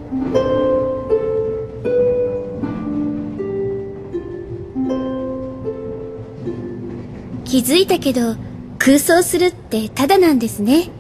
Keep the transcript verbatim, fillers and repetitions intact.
気づいたけど空想するってただなんですね。